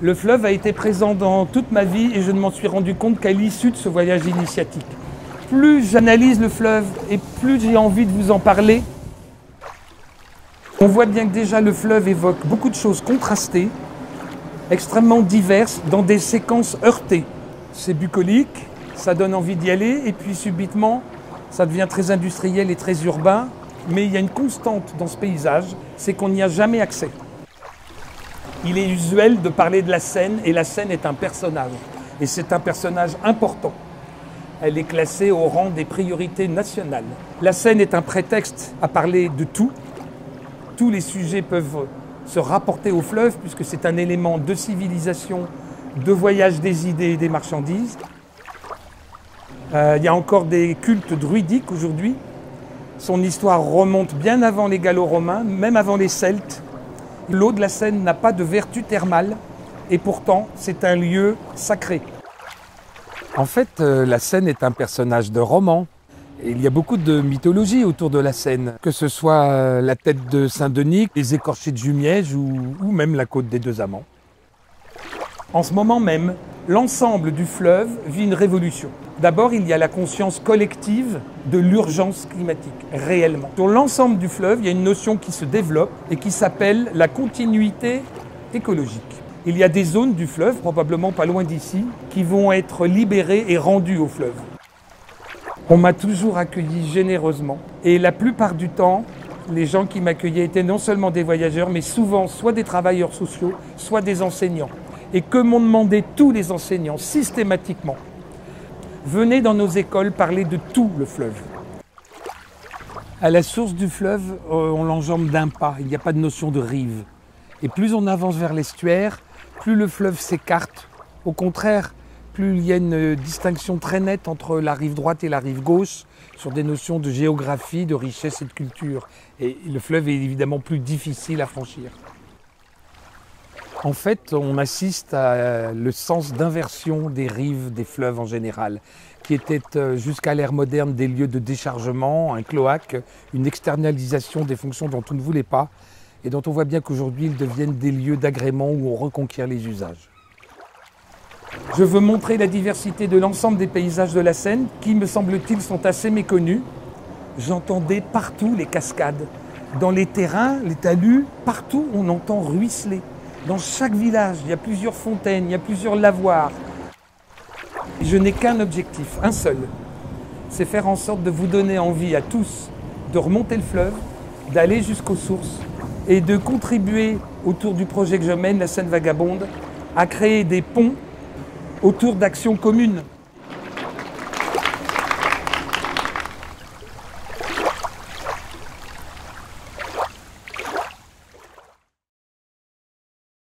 Le fleuve a été présent dans toute ma vie et je ne m'en suis rendu compte qu'à l'issue de ce voyage initiatique. Plus j'analyse le fleuve et plus j'ai envie de vous en parler, on voit bien que déjà le fleuve évoque beaucoup de choses contrastées, extrêmement diverses, dans des séquences heurtées. C'est bucolique, ça donne envie d'y aller, et puis subitement, ça devient très industriel et très urbain. Mais il y a une constante dans ce paysage, c'est qu'on n'y a jamais accès. Il est usuel de parler de la Seine, et la Seine est un personnage. Et c'est un personnage important. Elle est classée au rang des priorités nationales. La Seine est un prétexte à parler de tout. Tous les sujets peuvent se rapporter au fleuve, puisque c'est un élément de civilisation, de voyage des idées et des marchandises. Il y a encore des cultes druidiques aujourd'hui. Son histoire remonte bien avant les Gallo-Romains, même avant les Celtes. L'eau de la Seine n'a pas de vertu thermale et pourtant c'est un lieu sacré. En fait, la Seine est un personnage de roman. Et il y a beaucoup de mythologie autour de la Seine, que ce soit la tête de Saint-Denis, les écorchés de Jumièges ou même la côte des Deux Amants. En ce moment même, l'ensemble du fleuve vit une révolution. D'abord, il y a la conscience collective de l'urgence climatique, réellement. Sur l'ensemble du fleuve, il y a une notion qui se développe et qui s'appelle la continuité écologique. Il y a des zones du fleuve, probablement pas loin d'ici, qui vont être libérées et rendues au fleuve. On m'a toujours accueilli généreusement. Et la plupart du temps, les gens qui m'accueillaient étaient non seulement des voyageurs, mais souvent soit des travailleurs sociaux, soit des enseignants. Et que m'ont demandé tous les enseignants, systématiquement, venez dans nos écoles parler de tout le fleuve. À la source du fleuve, on l'enjambe d'un pas, il n'y a pas de notion de rive. Et plus on avance vers l'estuaire, plus le fleuve s'écarte. Au contraire, plus il y a une distinction très nette entre la rive droite et la rive gauche, sur des notions de géographie, de richesse et de culture. Et le fleuve est évidemment plus difficile à franchir. En fait, on assiste à le sens d'inversion des rives des fleuves en général, qui étaient jusqu'à l'ère moderne des lieux de déchargement, un cloaque, une externalisation des fonctions dont on ne voulait pas, et dont on voit bien qu'aujourd'hui ils deviennent des lieux d'agrément où on reconquiert les usages. Je veux montrer la diversité de l'ensemble des paysages de la Seine, qui, me semble-t-il, sont assez méconnus. J'entendais partout les cascades. Dans les terrains, les talus, partout on entend ruisseler. Dans chaque village, il y a plusieurs fontaines, il y a plusieurs lavoirs. Je n'ai qu'un objectif, un seul. C'est faire en sorte de vous donner envie à tous de remonter le fleuve, d'aller jusqu'aux sources et de contribuer autour du projet que je mène, la Seine Vagabonde, à créer des ponts autour d'actions communes.